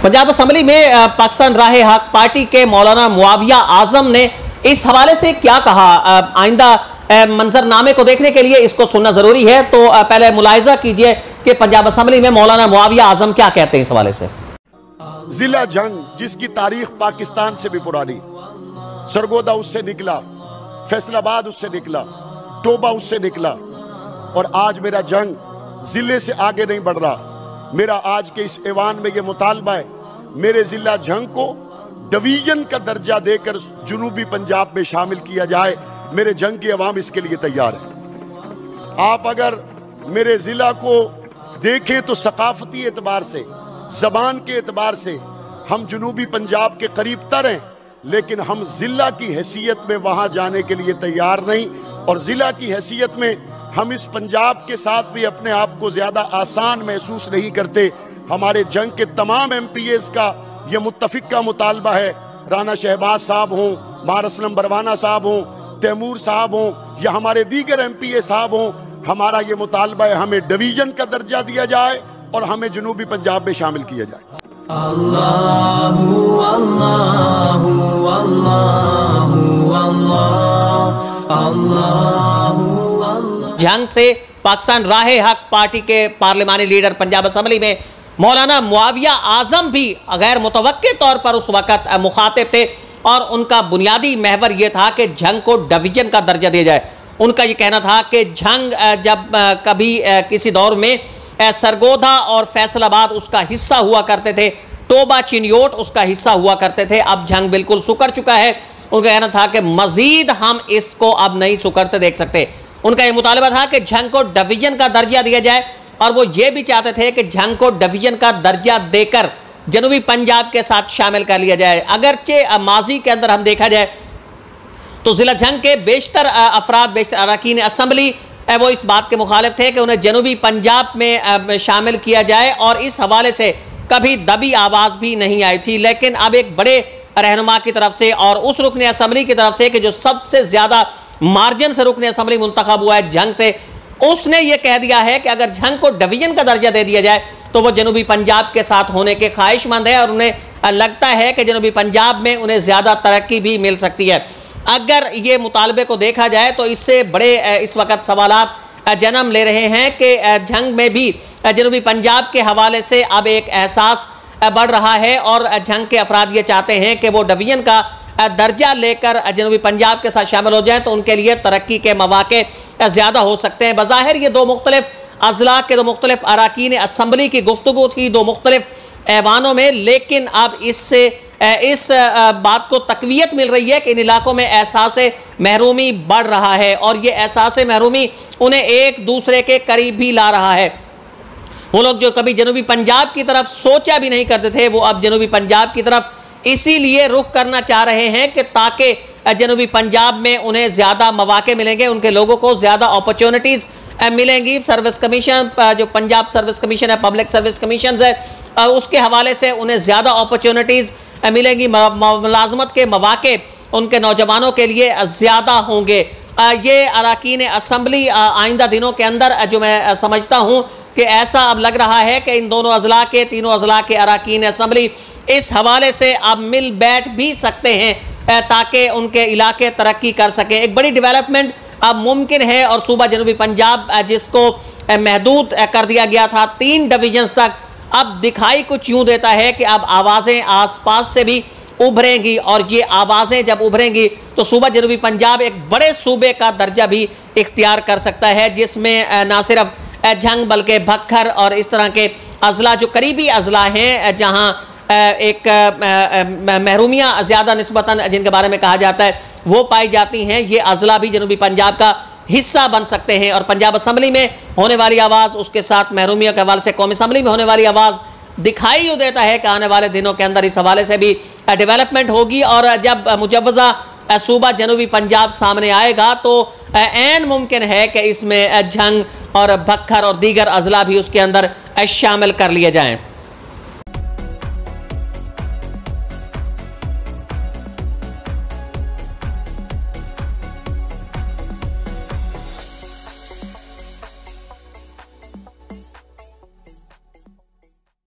Punjab assembly में पाकिस्तान राह हक पार्टी के मौलाना मुआविया आजम ने इस हवाले से क्या कहा, आइंदा मंजरनामे को देखने के लिए इसको सुनना जरूरी है। तो पहले मुलाहिजा कीजिए कि पंजाब असम्बली में मौलाना मुआविया आजम क्या कहते हैं इस हवाले से। जिला जंग जिसकी तारीख पाकिस्तान से भी पुरानी, सरगोदा उससे निकला, फैसलाबाद उससे निकला, टोबा उससे निकला, और आज मेरा जंग जिले से आगे नहीं बढ़ रहा। मेरा आज के इस ऐवान में ये मुतालबा है, मेरे जिला जंग को डिवीजन का दर्जा देकर जुनूबी पंजाब में शामिल किया जाए। मेरे जंग की अवाम इसके लिए तैयार है। आप अगर मेरे जिला को देखें तो सकाफती एतबार से, जबान के एतबार से हम जुनूबी पंजाब के करीब तर हैं, लेकिन हम जिला की हैसियत में वहां जाने के लिए तैयार नहीं। और जिला की हैसियत में हम इस पंजाब के साथ भी अपने आप को ज्यादा आसान महसूस नहीं करते। हमारे जंग के तमाम MPAs का यह मुत्तफिक का मुतालबा है, राना शहबाज साहब हों, मार असलम बरवाना साहब हों, तैमूर साहब हों, या हमारे दीगर MPA साहब हों, हमारा ये मुतालबा है हमें डिवीजन का दर्जा दिया जाए और हमें जनूबी पंजाब में शामिल किया जाए। अल्लाहु अल्लाहु अल्लाहु अल्लाहु अल्लाह। जंग से पाकिस्तान राह हक पार्टी के पार्लिमानी लीडर पंजाब असम्बली में मौलाना मुआविया आजम भी गैर मुतवक्के तौर पर उस वक़्त मुखातिब थे और उनका बुनियादी महवर यह था कि जंग को डिवीजन का दर्जा दिया जाए। उनका ये कहना था कि जंग जब कभी किसी दौर में सरगोधा और फैसलाबाद उसका हिस्सा हुआ करते थे, टोबा चिन्योट उसका हिस्सा हुआ करते थे, अब जंग बिल्कुल सुकर चुका है। उनका कहना था कि मजीद हम इसको अब नहीं सुकरते देख सकते। उनका यह मुतालबा था कि जंग को डिवीजन का दर्जा दिया जाए और वो ये भी चाहते थे कि जंग को डिवीजन का दर्जा देकर जनूबी पंजाब के साथ शामिल कर लिया जाए। अगरचे माजी के अंदर हम देखा जाए तो जिला जंग के बेशतर अफराद, बेशतर अरकान असम्बली वो इस बात के मुखालिफ थे कि उन्हें जनूबी पंजाब में शामिल किया जाए और इस हवाले से कभी दबी आवाज़ भी नहीं आई थी। लेकिन अब एक बड़े रहनुमा की तरफ से और उस रुकन असम्बली की तरफ से कि जो सबसे ज़्यादा मार्जिन से रुकन असम्बली मुंतखब हुआ है जंग से, उसने ये कह दिया है कि अगर जंग को डिवीजन का दर्जा दे दिया जाए तो वो जनूबी पंजाब के साथ होने के ख्वाहिशमंद है और उन्हें लगता है कि जनूबी पंजाब में उन्हें ज़्यादा तरक्की भी मिल सकती है। अगर ये मुतालबे को देखा जाए तो इससे बड़े इस वक्त सवालात जन्म ले रहे हैं कि जंग में भी जनूबी पंजाब के हवाले से अब एक एहसास बढ़ रहा है और जंग के अफराद ये चाहते हैं कि वो डिवीजन का दर्जा लेकर जनूबी पंजाब के साथ शामिल हो जाएं तो उनके लिए तरक्की के मौके ज़्यादा हो सकते हैं। बज़ाहिर ये दो मुख्तलिफ अज़ला के दो मुख्तलिफ अरकान असम्बली की गुफ्तगू थी दो मुख्तलिफ ऐवानों में, लेकिन अब इससे इस बात को तक़वियत मिल रही है कि इन इलाकों में एहसास महरूमी बढ़ रहा है और ये एहसास महरूमी उन्हें एक दूसरे के करीब भी ला रहा है। वो लोग जो कभी जनूबी पंजाब की तरफ सोचा भी नहीं करते थे, वो अब जनूबी पंजाब की तरफ इसीलिए रुख करना चाह रहे हैं कि ताकि जनूबी पंजाब में उन्हें ज़्यादा मौके मिलेंगे, उनके लोगों को ज़्यादा अपॉर्चुनिटीज़ मिलेंगी। सर्विस कमीशन, जो पंजाब सर्विस कमीशन है, पब्लिक सर्विस कमीशन है, उसके हवाले से उन्हें ज़्यादा अपॉर्चुनिटीज़ मिलेंगी, मुलाजमत के मौके उनके नौजवानों के लिए ज़्यादा होंगे। ये अरकान असम्बली आइंदा दिनों के अंदर जो मैं समझता हूँ कि ऐसा अब लग रहा है कि इन दोनों अज़ला के, तीनों अज़ला के अरकान असम्बली इस हवाले से अब मिल बैठ भी सकते हैं ताकि उनके इलाके तरक्की कर सकें। एक बड़ी डेवलपमेंट अब मुमकिन है और सूबा जनूबी पंजाब जिसको महदूद कर दिया गया था 3 डिवीजन्स तक, अब दिखाई कुछ यूँ देता है कि अब आवाज़ें आसपास से भी उभरेंगी और ये आवाज़ें जब उभरेंगी तो सूबा जनूबी पंजाब एक बड़े सूबे का दर्जा भी इख्तियार कर सकता है, जिसमें ना सिर्फ जंग बल्कि भक्खर और इस तरह के अज़ला जो करीबी अज़ला हैं जहाँ एक महरूमियाँ ज़्यादा निस्बतन जिनके बारे में कहा जाता है वो पाई जाती हैं, ये अज़ला भी जनूबी पंजाब का हिस्सा बन सकते हैं। और पंजाब असम्बली में होने वाली आवाज़, उसके साथ महरूमियों के हवाले से कौमी असम्बली में होने वाली आवाज़ दिखाई यूँ देता है कि आने वाले दिनों के अंदर इस हवाले से भी डेवलपमेंट होगी और जब मुजव्वज़ा सूबा जनूबी पंजाब सामने आएगा तो ऐन मुमकिन है कि इसमें जंग और भक्खर और दीगर अज़ला भी उसके अंदर शामिल कर लिए जाएँ।